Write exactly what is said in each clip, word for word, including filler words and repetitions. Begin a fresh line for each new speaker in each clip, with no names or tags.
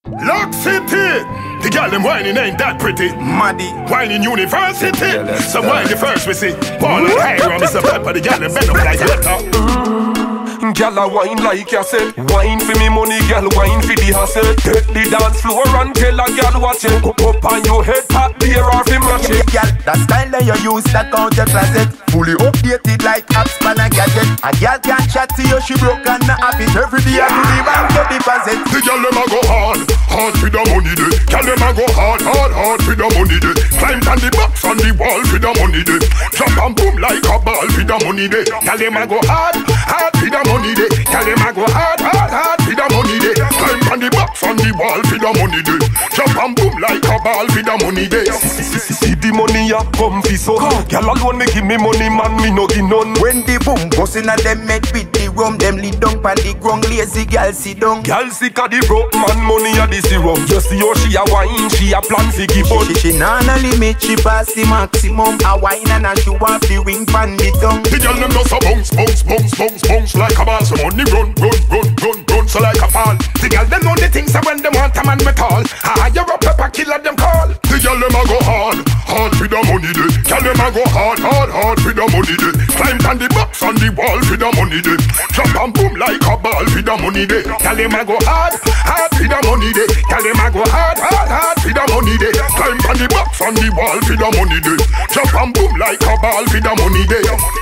Lock City, the girl them whining ain't that pretty.
Maddie,
whining University, yeah, some whine the first we see. Ball like Hiram, Mister Pepper, the girl them bend up like letter.
Gyal a wine like you said. Wine for me money, gyal wine for the hustle. Take the dance floor and tell a gyal watch it. Up up on your head, pop beer or fi match it.
Gyal, that style that you use, that count your closet. Fully updated like apps pan a gadget. A gyal can chat to you, she broke and not have it. Every day I do the bank to deposit.
The gyal them a go hard, hard for the money day. Gyal them a go hard, hard, hard for the money day. Climb on the box on the wall for the money day. Drop and boom like a ball for the money day. Gyal them a go hard, hard for the money day. Gyal them a go hard, hard, hard for the money day. Climb on the box on the wall for the money day. Drop and boom like a ball for the money day.
See the money a come fi so. Gyal alone me give me money, man, me no give none.
When the boom bustin' a them make with the rum, them lead down pan the ground, lazy gyal sit down.
Gyal sick a the broke man, money a the zero. Just see how she a wine, she a plan fi give up.
She, she, she nah no limit, she pass the maximum. A wine and a she want the ring pan the tongue.
The gyal them just a bounce, bounce, bounce, bounce, bounce like a ball. So money run, run, run, run, run, so like a fall. The gyal them know the things that when them want a man metal. Ah, you're a pepper killer them call. The gyal them a go hard, hard for the money day. Gyal them a go hard, hard, hard for the money day. Climb on the box on the wall for the money day. Drop and boom like a ball for the money day. Gyal them a go hard, hard for the money day. Gyal them a go hard, hard, hard for the money day. Climb on the box on the wall for the money day. Drop and boom like a ball for the money day.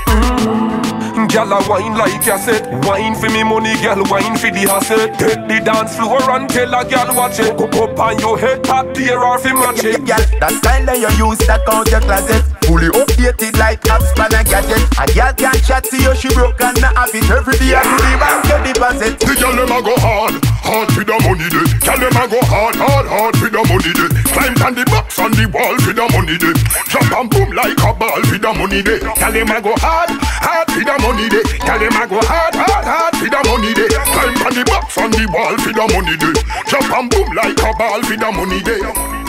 Gyal a wine like you said. Wine for me money, gyal wine for the hustle. Take the dance floor and tell a gyal watch it. Go up on your head, pop beer or fi match it.
Gyal, that style that you use, that count your closet. Fully updated like apps pan a gadget. A gyal can chat to you, she broke and not have it. Every day I do the bank to deposit.
The gyal them a go hard, hard for the money day. Gyal them a go hard, hard, hard for the money day. Climb on the box on the wall for the money day. Drop and boom like a ball for the money day. Gyal them a go hard, hard for the money day. Gyal them a go hard, hard, hard for the money day. Climb on the box on the wall for the money day. Drop and boom like a ball for the money day.